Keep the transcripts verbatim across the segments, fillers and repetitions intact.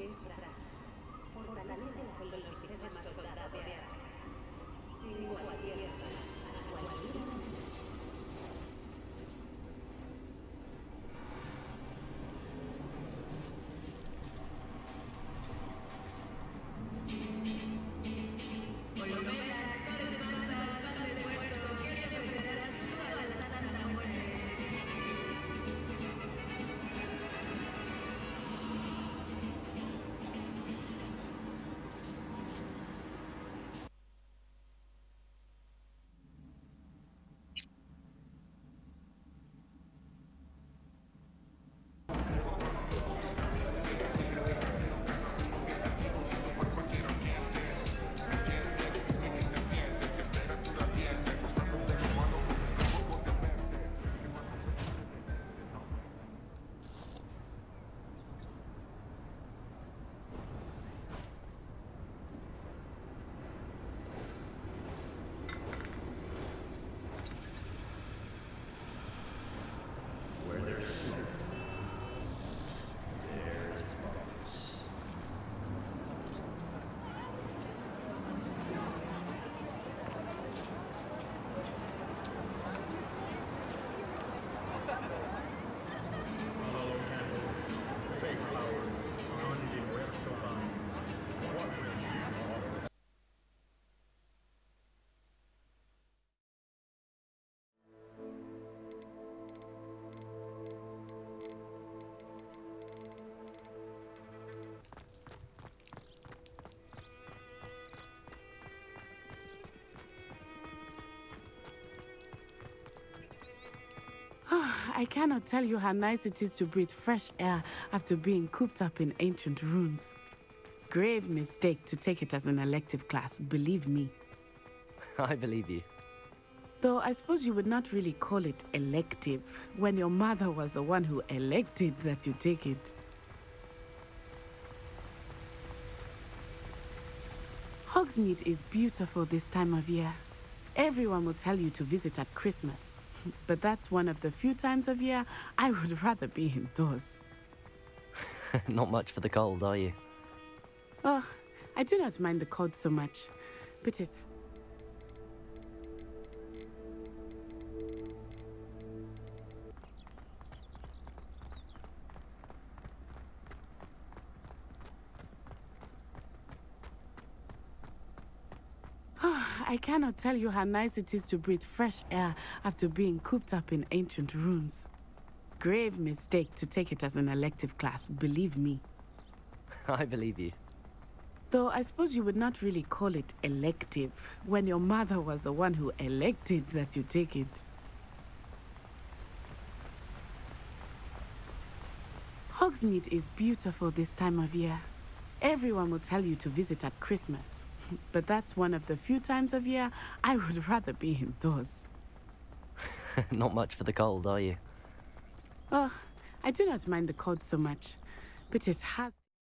I cannot tell you how nice it is to breathe fresh air after being cooped up in ancient ruins. Grave mistake to take it as an elective class, believe me. I believe you. Though I suppose you would not really call it elective when your mother was the one who elected that you take it. Hogsmeade is beautiful this time of year. Everyone will tell you to visit at Christmas. But that's one of the few times of year I would rather be indoors. Not much for the cold, are you? Oh, I do not mind the cold so much, but it... I cannot tell you how nice it is to breathe fresh air after being cooped up in ancient ruins. Grave mistake to take it as an elective class, believe me. I believe you. Though I suppose you would not really call it elective when your mother was the one who elected that you take it. Hogsmeade is beautiful this time of year. Everyone will tell you to visit at Christmas. But that's one of the few times of year I would rather be indoors. Not much for the cold, are you? Oh, I do not mind the cold so much, but it has...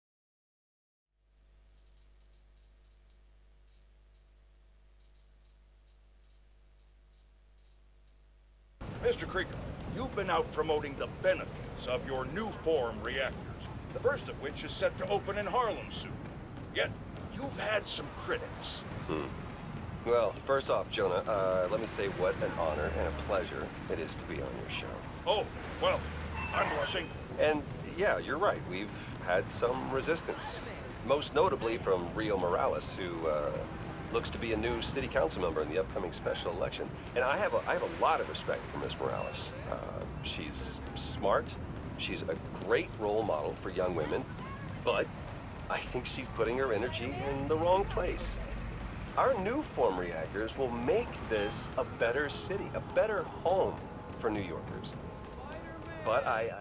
Mister Krieger, you've been out promoting the benefits of your new form reactors, the first of which is set to open in Harlem soon. Yet, you've had some critics. Hmm. Well, first off, Jonah, uh, let me say what an honor and a pleasure it is to be on your show. Oh, well, I'm blushing. And yeah, you're right. We've had some resistance. Most notably from Rio Morales, who uh, looks to be a new city council member in the upcoming special election. And I have a, I have a lot of respect for Miss Morales. Uh, she's smart. She's a great role model for young women. But I think she's putting her energy in the wrong place. Our new form reactors will make this a better city, a better home for New Yorkers. But I... I...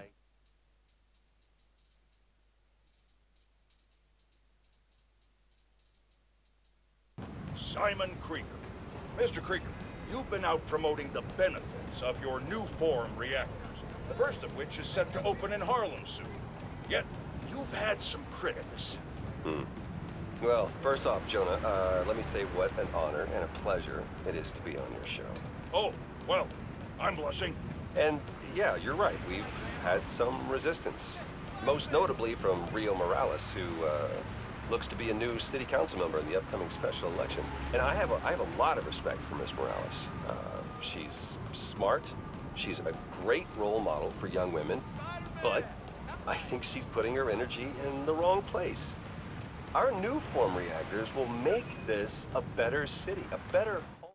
Simon Krieger. Mister Krieger, you've been out promoting the benefits of your new form reactors, the first of which is set to open in Harlem soon. Yet, you've had some critics. Hmm. Well, first off, Jonah, uh, let me say what an honor and a pleasure it is to be on your show. Oh, well, I'm blushing. And yeah, you're right. We've had some resistance. Most notably from Rio Morales, who uh, looks to be a new city council member in the upcoming special election. And I have a, I have a lot of respect for Miss Morales. Uh, she's smart, she's a great role model for young women, but I think she's putting her energy in the wrong place. Our new form reactors will make this a better city, a better home.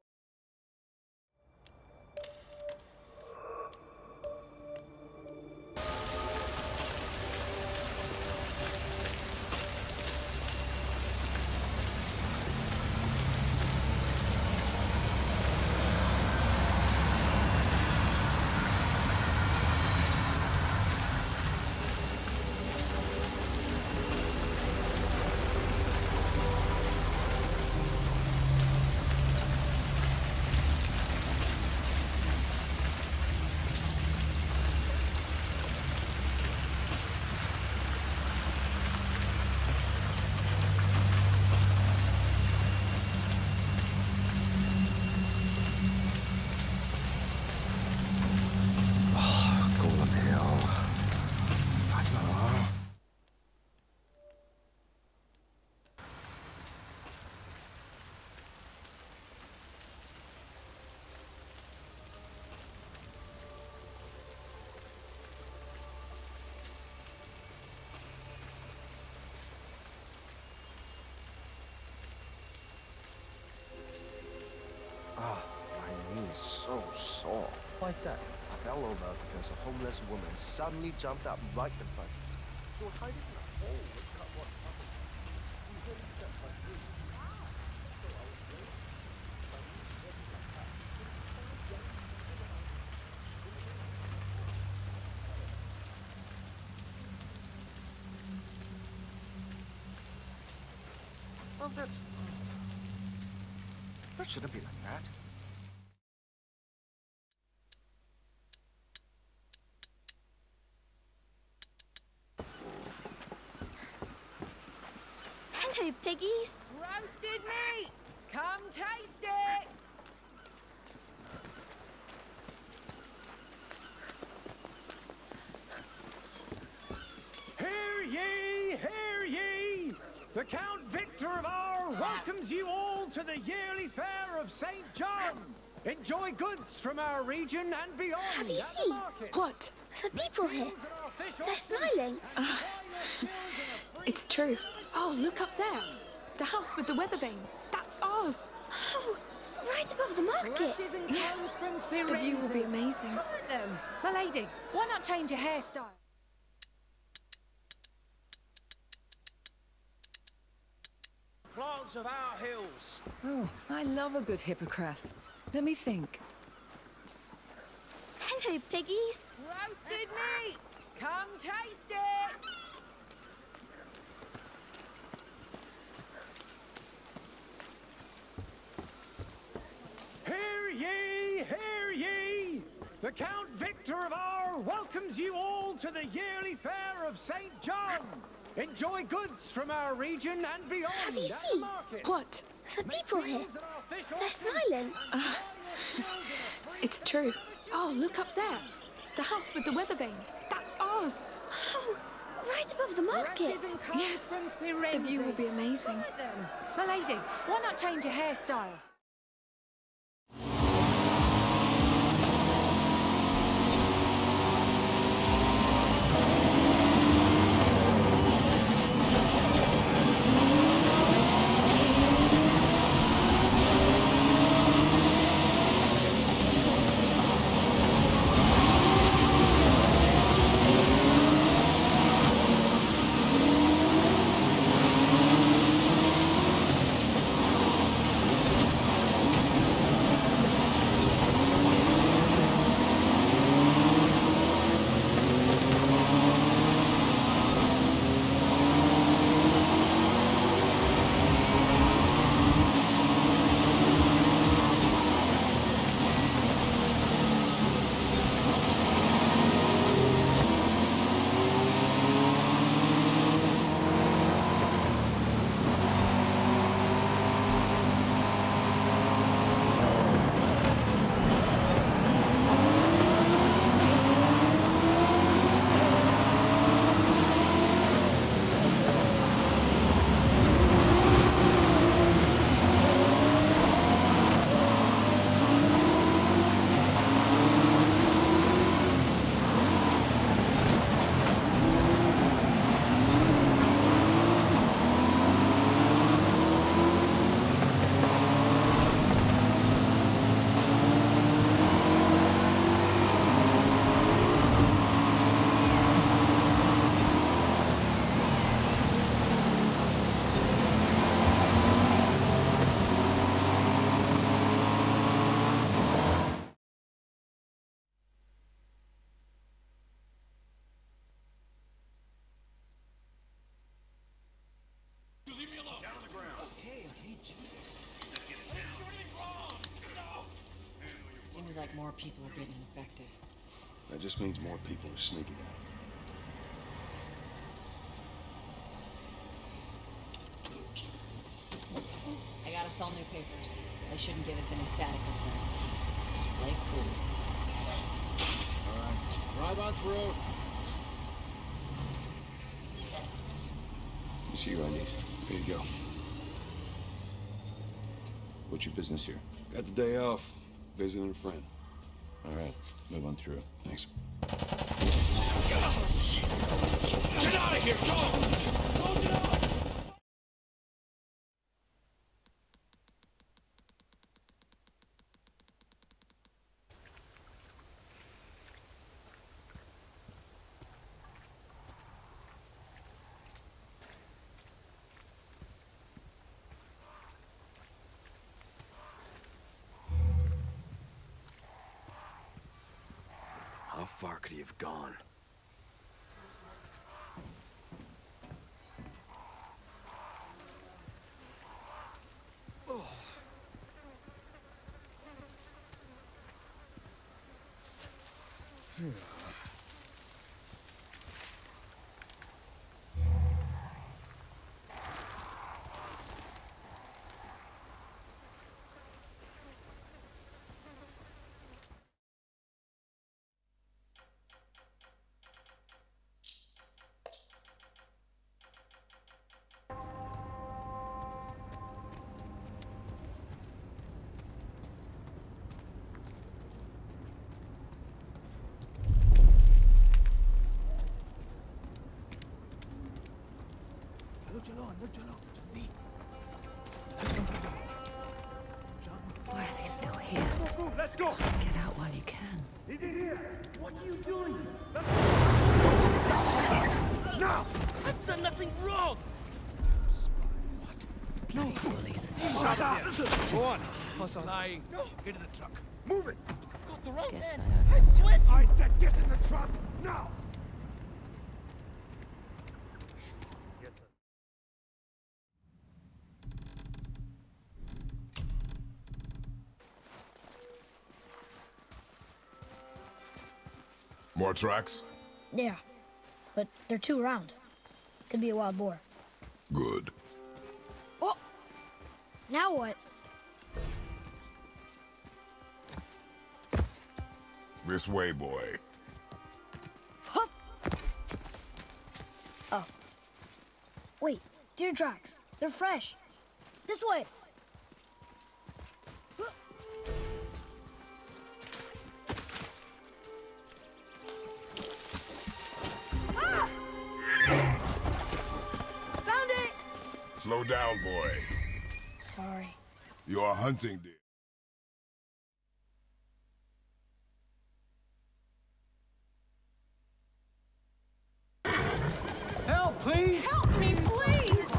So sore. Why's that? I fell over because a homeless woman suddenly jumped up right in front of me. She was hiding in a hole with cardboard cover. She really stepped my feet. So I was waiting. My knees heavy like that. Well, that's... That shouldn't be like that. Hello, piggies. Roasted meat! Come taste it! Hear ye, hear ye! The Count Victor of Arles welcomes you all to the yearly fair of Saint John. Enjoy goods from our region and beyond. Have you at the seen? market. What? The people here. They're smiling. Uh, it's true. Oh, look up there. The house with the weather vane. That's ours. Oh, right above the market. Brushes and Yes. combs from The Firenze. view will be amazing. Try them. My lady, why not change your hairstyle? Plants of our hills. Oh, I love a good hippocras. Let me think. Hello, piggies. Roasted meat! Come taste it! Hear ye, hear ye! The Count Victor of Arles welcomes you all to the yearly fair of Saint John. Enjoy goods from our region and beyond. Have you at the seen? market. What? The people here. Meals and our fish They're auctions. smiling. Uh, it's true. Oh, look up there. The house with the weather vane. That's ours. Oh, right above the market. Brushes and combs Yes. from Firenze. The view will be amazing. Try them. My lady, why not change your hairstyle? more people are getting infected. That just means more people are sneaking out. I got us all new papers. They shouldn't give us any static up there. Just play cool. All right, drive on through. You see your I Ds. There you go. What's your business here? Got the day off. Visiting a friend. All right, move on through. Thanks. Oh, shit. Get out of here, go! Close it up! How far could he have gone? Why are they still here? Let's go! Get out while you can. He's in here! What are you doing? Now! I've done nothing wrong! Bloody bullies. Shut up! Go on! What's lying? Get in the truck. Move it! Got the wrong Guess end. I I switched! I said get in the truck! Now! More tracks? Yeah, but they're too round. Could be a wild boar. Good. Oh! Now what? This way, boy. Hup! Oh. Wait, deer tracks. They're fresh. This way. Ah! Found it! Slow down, boy. Sorry. You're hunting deer. Help, please! Help me, please!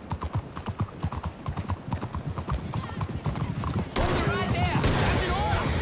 Right there! That's an order!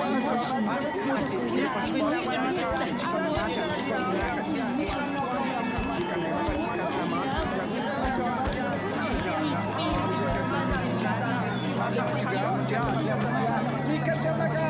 Mica